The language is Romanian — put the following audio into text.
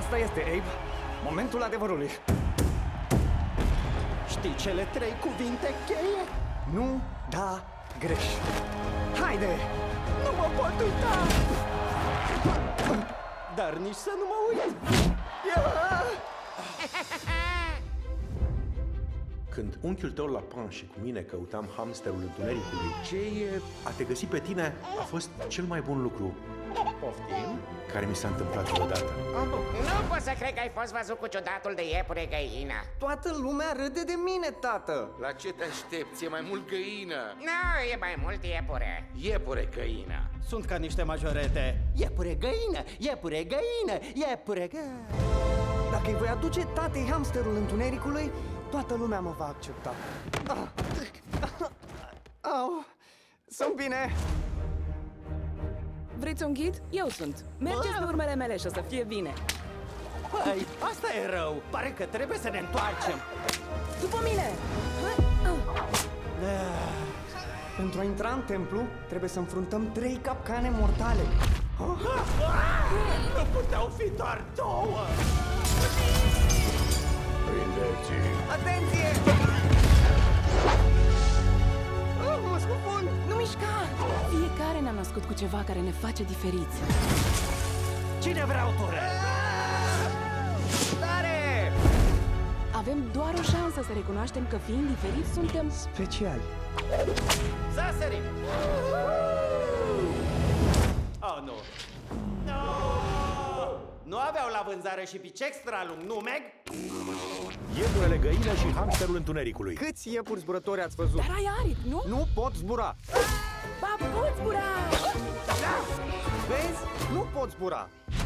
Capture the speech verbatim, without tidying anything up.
Asta este, Abe. Momentul adevărului. Știi cele trei cuvinte cheie? Nu da greș. Haide! Nu mă pot uita! Dar nici să nu mă uit! Când unchiul tău Lapin și cu mine căutam hamsterul întunericului, ce e a te găsi pe tine a fost cel mai bun lucru. Poftim? Care mi s-a întâmplat vreodată. Nu pot să cred că ai fost văzut cu ciudatul de iepure găină. Toată lumea râde de mine, tată. La ce te aștepți? E mai mult găină. Nu, e mai mult iepure. Iepure găină. Sunt ca niște majorete. Iepure găină, iepure găină, iepure găină. Dacă îi voi aduce tatei hamsterul întunericului, toată lumea mă va accepta. Au, sunt bine. Vreți un ghid? Eu sunt. Mergeți pe urmele mele și o să fie bine. Păi, asta e rău. Pare că trebuie să ne întoarcem. După mine! Pentru a intra în templu, trebuie să înfruntăm trei capcane mortale. Nu puteau fi doar două! Prindeți-i! Atenție! Oh, mă scufund! Nu mișca! Fiecare ne-am născut cu ceva care ne face diferiți. Cine vrea o tură? Tare! Avem doar o șansă să recunoaștem că fiind diferiți suntem... Speciali. Să sărim! Oh, nu! No! Nu aveau la vânzare și pici extra lung, nu, Meg? Iepurele găină și hamsterul întunericului. Câți iepuri zburători ați văzut? Dar ai aripi, nu? Nu pot zbura. Ba, poți zbura! Vezi? Nu pot zbura.